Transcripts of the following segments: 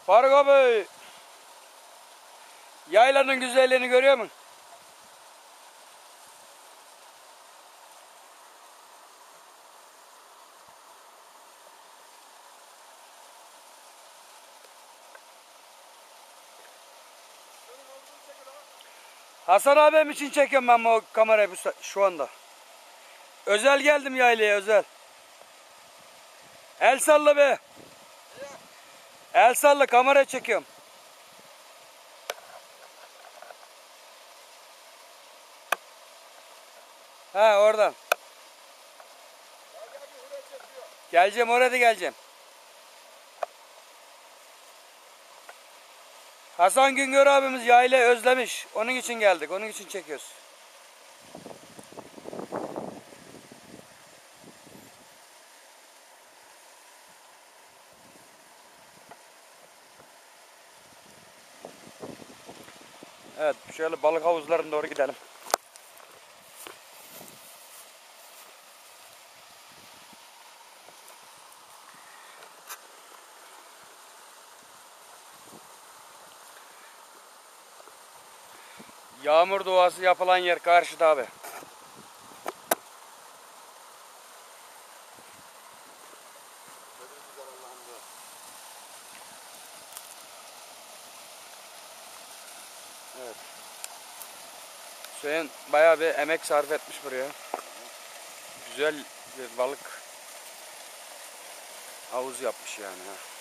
Faruk abi, yaylanın güzelliğini görüyor musun? Hasan abim için çekiyorum ben bu kamerayı şu anda. Özel geldim yaylaya, özel. El salla be. El salla, kamera çekiyorum. Ha, oradan. Geleceğim, oraya da geleceğim. Hasan Güngör abimiz yaylayı özlemiş. Onun için geldik. Onun için çekiyoruz. Evet, şöyle balık havuzlarına doğru gidelim. Yağmur duası yapılan yer karşıda abi. Evet. Hüseyin bayağı bir emek sarf etmiş buraya. Güzel bir balık havuz yapmış yani.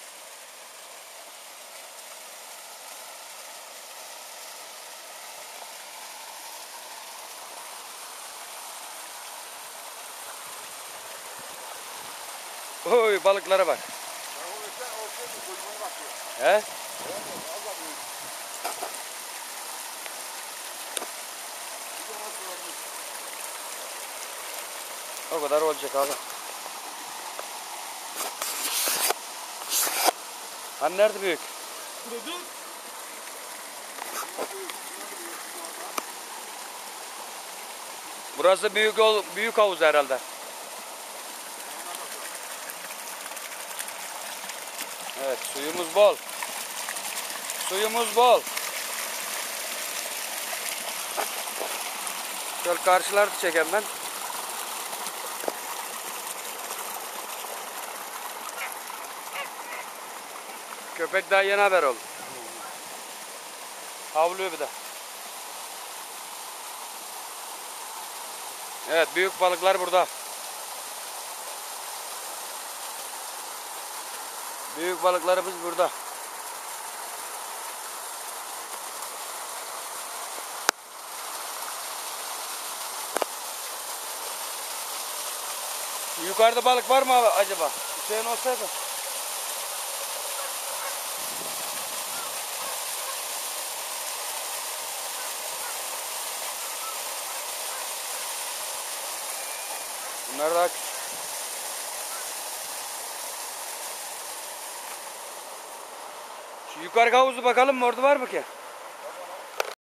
Oy, balıklara bak. He? O kadar olacak abi. Hani nerede büyük? Burası büyük havuz herhalde. Evet, suyumuz bol. Suyumuz bol. Şöyle karşıları da çekeyim ben. Köpek daha yeni haber oldu. Havluyor bir de. Evet, büyük balıklar burada. Büyük balıklarımız burada. Yukarıda balık var mı acaba? Hüseyin olsaydı. Bunlar daha küçük. Şu yukarı havuzu bakalım mı, orada var mı ki?